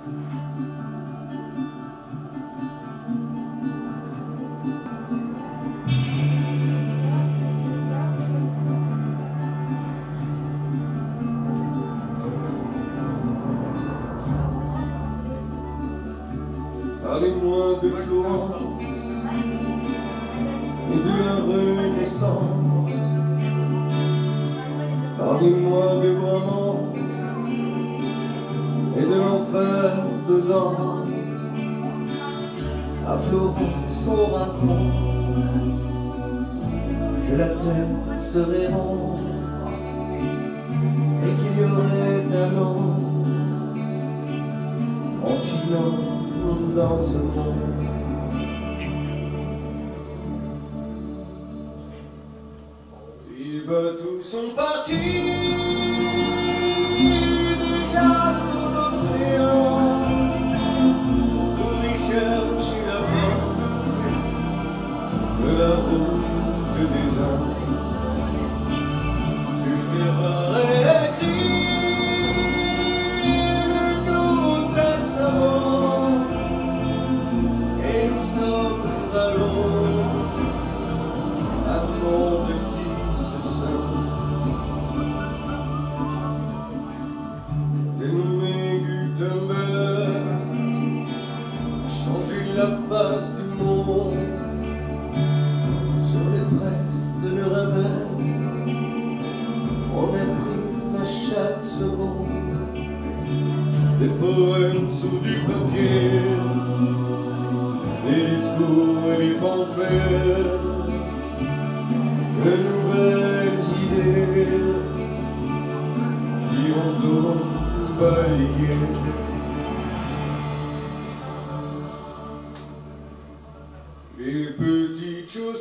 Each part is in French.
Parlez-moi de Florence et de la Renaissance. Parlez-moi de Brabant et de l'enfer de Dante. À Florence on raconte que la terre serait ronde et qu'il y aurait un homme continent dans ce monde. Les bateaux sont partis déjà sur l'océan pour y chercher la porte de la route des Indes. Luther va réécrire le Nouveau Testament et nous sommes à l'aube d'un monde qui se sent. Dénommé Gutenberg a changé la face du monde. Sur les presses de Nuremberg on imprime à chaque seconde des poèmes sur du papier, des discours et des pamphlets, de nouvelles idées qui ont tout balayé. Les petites choses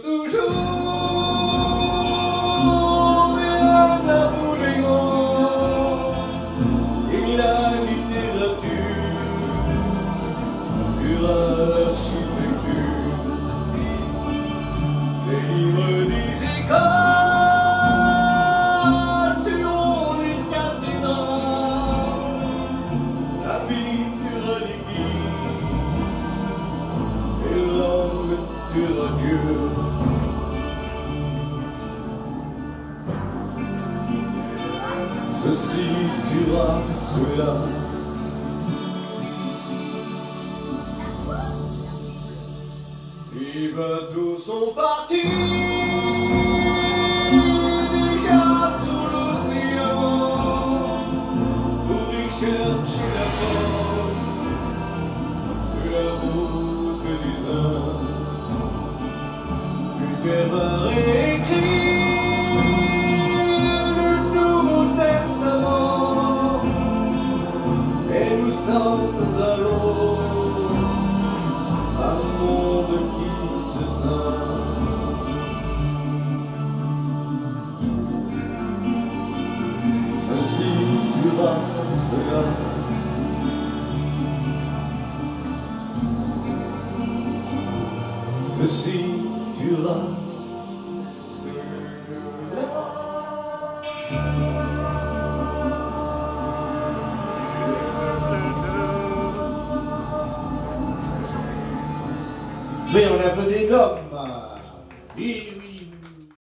toujours viennent à bout des grands, et la littérature durera l'architecture. Les livres des écoles tueront les cathédrales, la peinture liquide et l'homme tuera Dieu. Ceci tuera cela. Les bateaux sont partis déjà sur l'océan pour y chercher la porte de la route des Indes. Luther va réécrire le Nouveau Testament et nous sommes à l'aube d'un monde qui se sent. Ceci tuera cela. Ceci tuera cela. Mais on a un peu des gommes.